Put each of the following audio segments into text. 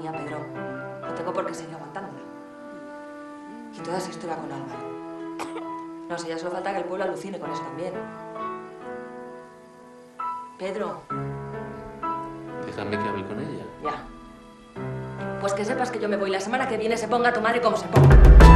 ya, Pedro. No tengo por qué seguir aguantándola. Y toda esa historia con Alba. No sé, ya solo falta que el pueblo alucine con eso también. Pedro. Déjame que hable con ella. Ya. Pues que sepas que yo me voy. La semana que viene se ponga tu madre como se ponga.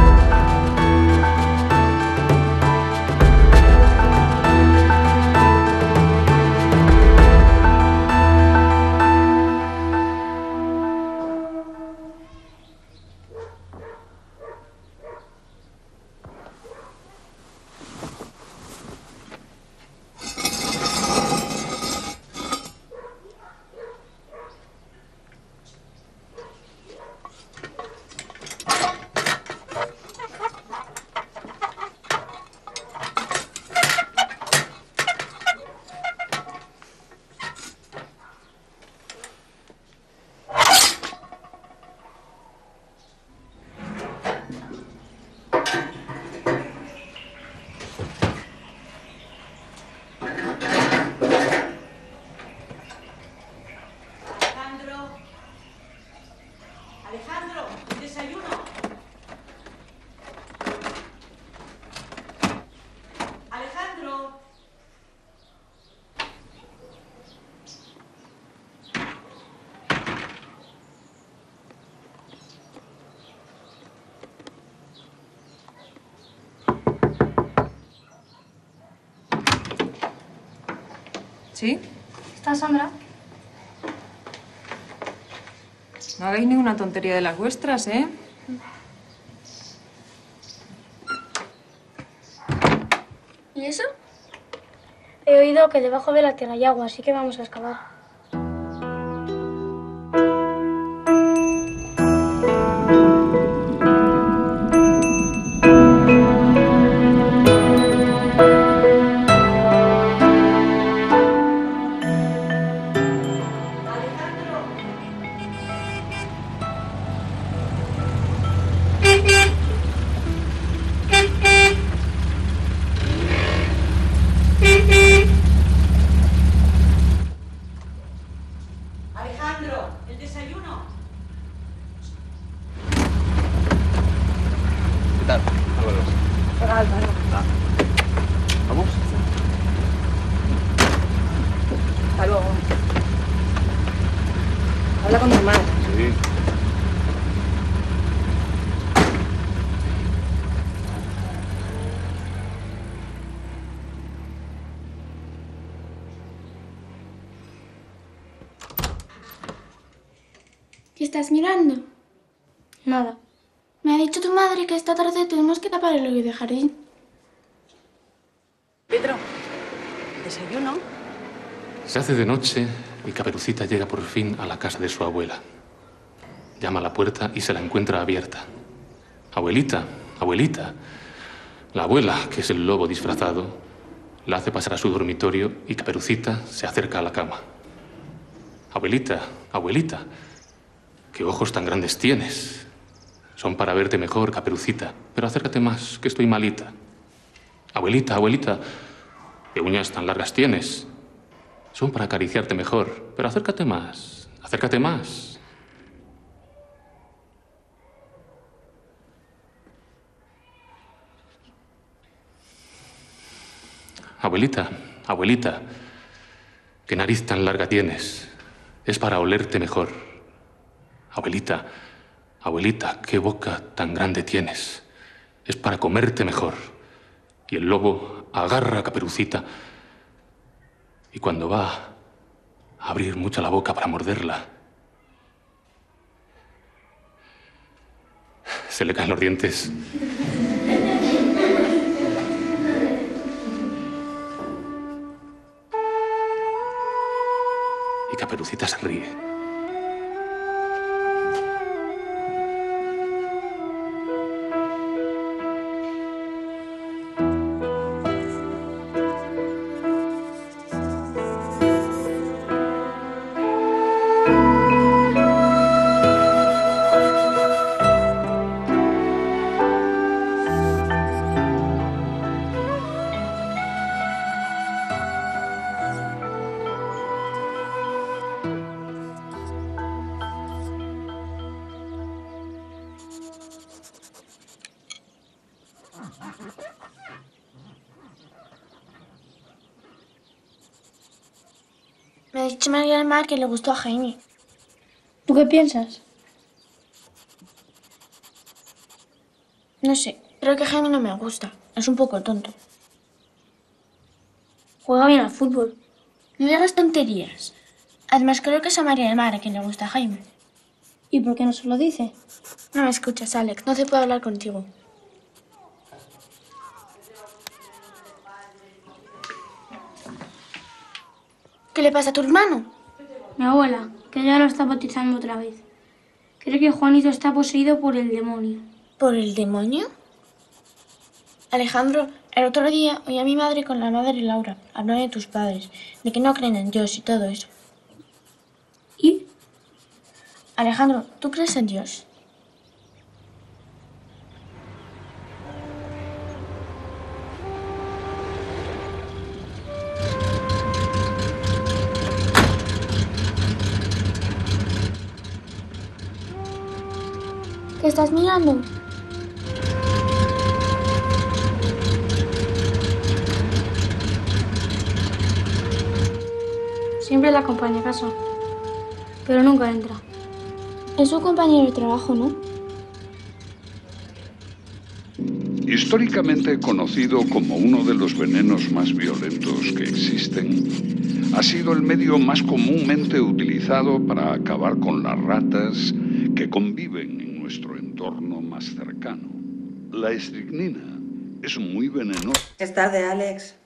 ¿Sí? ¿Está Sandra? No hagáis ninguna tontería de las vuestras, ¿eh? ¿Y eso? He oído que debajo de la tierra hay agua, así que vamos a excavar. Alejandro, el desayuno. ¿Qué tal? Álvaro. Hola, Álvaro. ¿Vamos? Hasta luego. Habla con tu madre. Sí. ¿Qué estás mirando? Nada. Me ha dicho tu madre que esta tarde tenemos que tapar el hoyo de jardín. Pedro, ¿desayuno? Se hace de noche y Caperucita llega por fin a la casa de su abuela. Llama a la puerta y se la encuentra abierta. Abuelita, abuelita. La abuela, que es el lobo disfrazado, la hace pasar a su dormitorio y Caperucita se acerca a la cama. Abuelita, abuelita, ¿qué ojos tan grandes tienes? Son para verte mejor, Caperucita, pero acércate más, que estoy malita. Abuelita, abuelita, ¿qué uñas tan largas tienes? Son para acariciarte mejor, pero acércate más, acércate más. Abuelita, abuelita, ¿qué nariz tan larga tienes? Es para olerte mejor. Abuelita, abuelita, ¿qué boca tan grande tienes? Es para comerte mejor. Y el lobo agarra a Caperucita y cuando va a abrir mucho la boca para morderla, se le caen los dientes. Y Caperucita se ríe. Me ha dicho María del Mar que le gustó a Jaime. ¿Tú qué piensas? No sé, creo que Jaime no me gusta. Es un poco tonto. Juega bien al fútbol. No digas tonterías. Además, creo que es a María del Mar a quien le gusta a Jaime. ¿Y por qué no se lo dice? No me escuchas, Alex. No se puede hablar contigo. ¿Qué le pasa a tu hermano? Mi abuela, que ya lo está bautizando otra vez. Cree que Juanito está poseído por el demonio. ¿Por el demonio? Alejandro, el otro día oí a mi madre con la madre Laura hablar de tus padres, de que no creen en Dios y todo eso. ¿Y? Alejandro, ¿tú crees en Dios? ¿Qué estás mirando? Siempre la acompaña a casa, pero nunca entra. Es su compañero de trabajo, ¿no? Históricamente conocido como uno de los venenos más violentos que existen, ha sido el medio más comúnmente utilizado para acabar con las ratas que conviven en nuestro entorno más cercano. La estricnina es muy venenosa. Es tarde, Alex.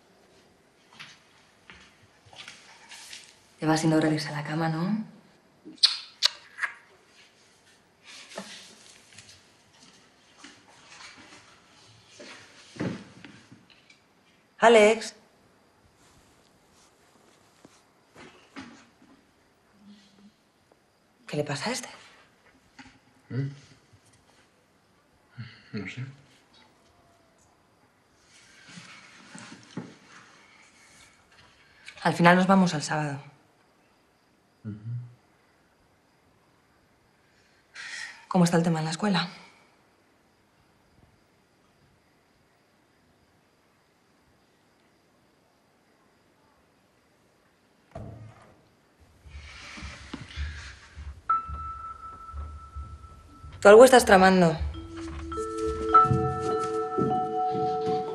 Te va siendo hora de irse a la cama, ¿no? Alex. ¿Qué le pasa a este? No sé. Al final nos vamos al sábado. ¿Cómo está el tema en la escuela? Tú algo estás tramando.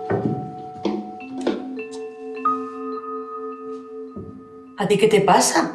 ¿A ti qué te pasa?